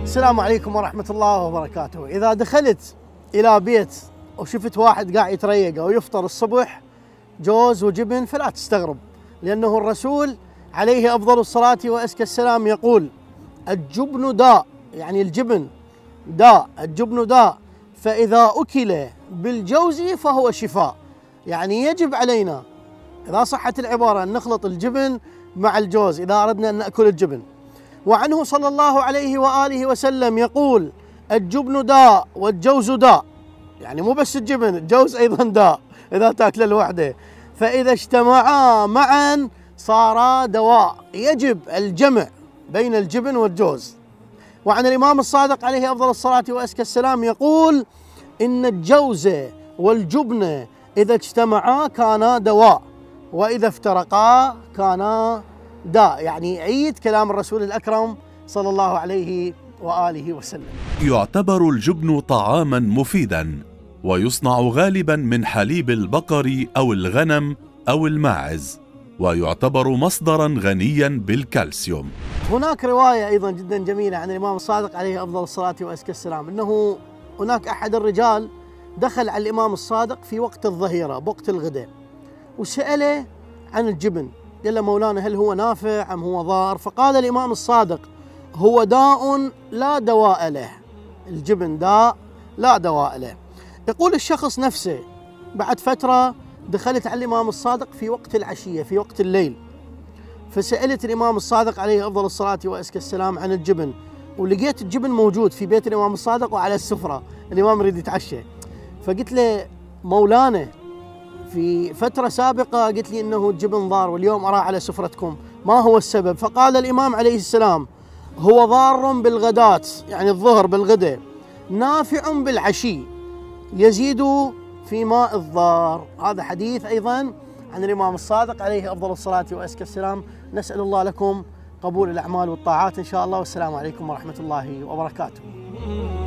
السلام عليكم ورحمة الله وبركاته. إذا دخلت إلى بيت وشفت واحد قاعد يتريق أو يفطر الصبح جوز وجبن فلا تستغرب، لأنه الرسول عليه أفضل الصلاة وأزكى السلام يقول: الجبن داء، يعني الجبن داء، الجبن داء، فإذا أكل بالجوز فهو شفاء. يعني يجب علينا إذا صحت العبارة أن نخلط الجبن مع الجوز إذا أردنا أن نأكل الجبن. وعنه صلى الله عليه وآله وسلم يقول: الجبن داء والجوز داء، يعني مو بس الجبن، الجوز أيضا داء إذا تأكله لوحده، فإذا اجتمعا معا صارا دواء. يجب الجمع بين الجبن والجوز. وعن الإمام الصادق عليه أفضل الصلاة وأزكى السلام يقول: إن الجوز والجبن إذا اجتمعا كانا دواء، وإذا افترقا كانا داء. يعني عيد كلام الرسول الأكرم صلى الله عليه وآله وسلم. يعتبر الجبن طعاما مفيدا، ويصنع غالبا من حليب البقر أو الغنم أو الماعز، ويعتبر مصدرا غنيا بالكالسيوم. هناك رواية أيضا جدا جميلة عن الإمام الصادق عليه أفضل الصلاة وأزكى السلام، أنه هناك أحد الرجال دخل على الإمام الصادق في وقت الظهيرة بوقت الغداء وسأله عن الجبن، قال له: مولانا هل هو نافع أم هو ضار؟ فقال الإمام الصادق: هو داء لا دواء له، الجبن داء لا دواء له. يقول الشخص نفسه بعد فترة دخلت على الإمام الصادق في وقت العشية في وقت الليل، فسألت الإمام الصادق عليه أفضل الصلاة وأزكى السلام عن الجبن، ولقيت الجبن موجود في بيت الإمام الصادق وعلى السفرة، الإمام يريد يتعشى. فقلت له: مولانا في فترة سابقة قلت لي إنه الجبن ضار واليوم أراه على سفرتكم، ما هو السبب؟ فقال الإمام عليه السلام: هو ضار بالغداة، يعني الظهر بالغداء، نافع بالعشي، يزيد في ماء الضار. هذا حديث أيضا عن الإمام الصادق عليه أفضل الصلاة وأزكى السلام. نسأل الله لكم قبول الأعمال والطاعات إن شاء الله، والسلام عليكم ورحمة الله وبركاته.